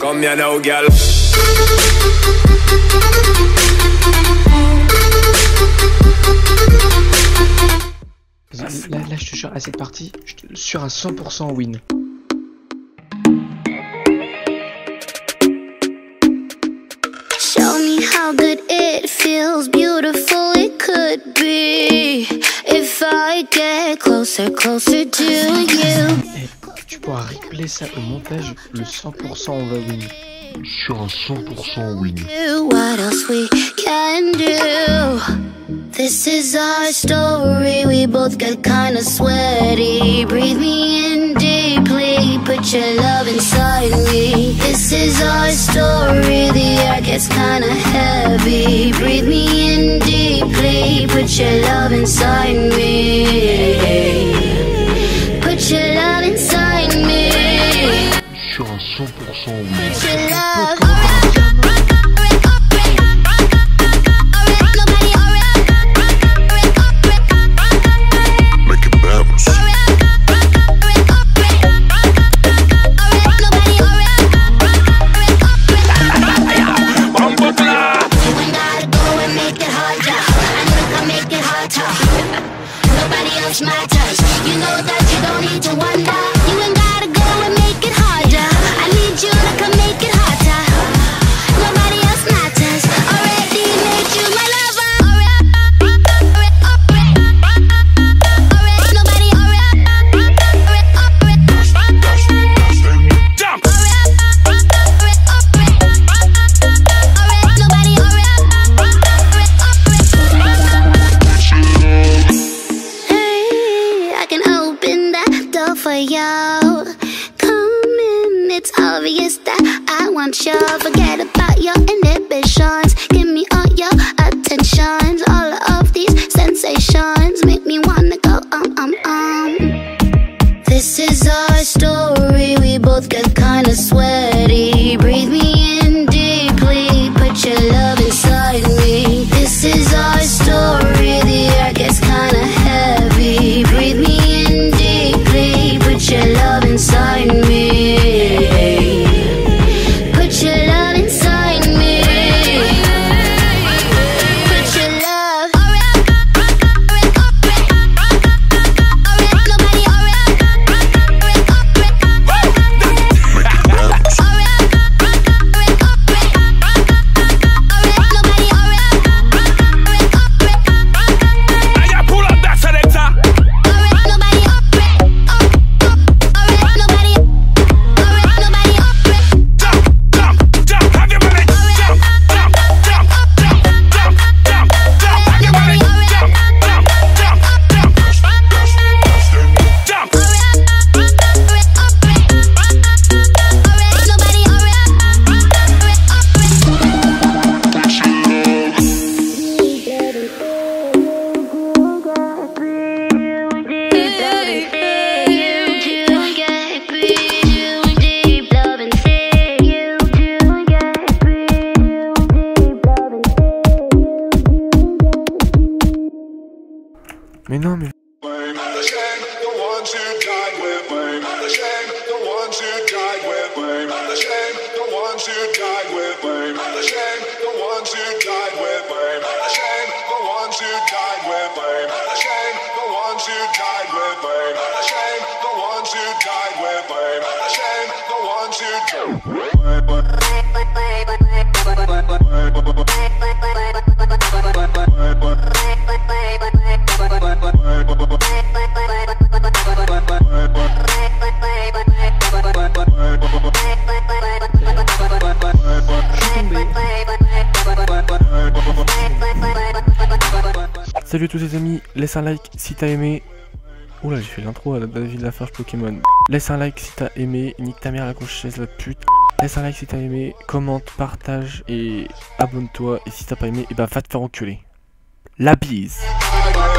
Come here now, girl. Là, je te jure, à cette partie, je te sûr à 100% win. Show me how good it feels, beautiful it could be. If I get closer, closer to you. Hey, tu pourras replayer ça au montage, le 100% on va win. Sur un 100% win. What else we can do? This is our story, we both get kinda sweaty. Breathe me in deeply, put your love inside me. This is our story, the air gets kinda heavy. Breathe me in deeply, put your love inside me. Put your love inside me. Sur un 100% win. Put your love. Forget about your inhibitions. Give me all your attentions. All of these sensations make me wanna go This is our story, we both get kinda sweaty. Breathe me in deeply, put your love inside me. This is our story, the air gets kinda heavy. Breathe me in deeply, put your love inside me. Mais non, mais... Salut à tous les amis, laisse un like si t'as aimé. Oula, j'ai fait l'intro à la David Lafarge Pokémon. Laisse un like si t'as aimé, nique ta mère la conchaise la pute. Laisse un like si t'as aimé, commente, partage et abonne-toi. Et si t'as pas aimé, et bah va te faire enculer. La bise.